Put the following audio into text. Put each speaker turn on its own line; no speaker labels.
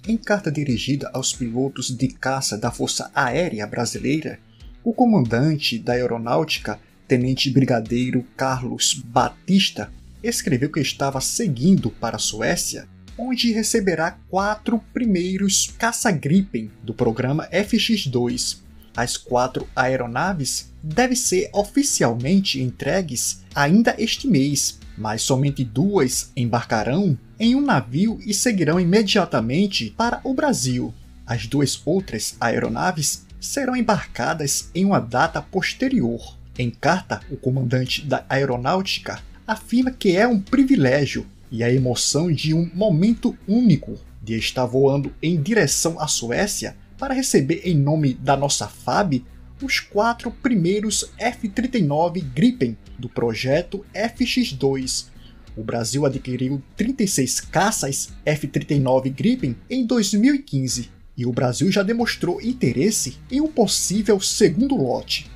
Em carta dirigida aos pilotos de caça da Força Aérea Brasileira, o comandante da Aeronáutica, Tenente Brigadeiro Carlos Batista, escreveu que estava seguindo para a Suécia, onde receberá 4 primeiros caça-Gripen do programa FX-2. As 4 aeronaves devem ser oficialmente entregues ainda este mês, mas somente 2 embarcarão em um navio e seguirão imediatamente para o Brasil. As 2 outras aeronaves serão embarcadas em uma data posterior. Em carta, o comandante da Aeronáutica afirma que é um privilégio e a emoção de um momento único de estar voando em direção à Suécia para receber em nome da nossa FAB os 4 primeiros F-39 Gripen do projeto FX-2. O Brasil adquiriu 36 caças F-39 Gripen em 2015 e o Brasil já demonstrou interesse em um possível segundo lote.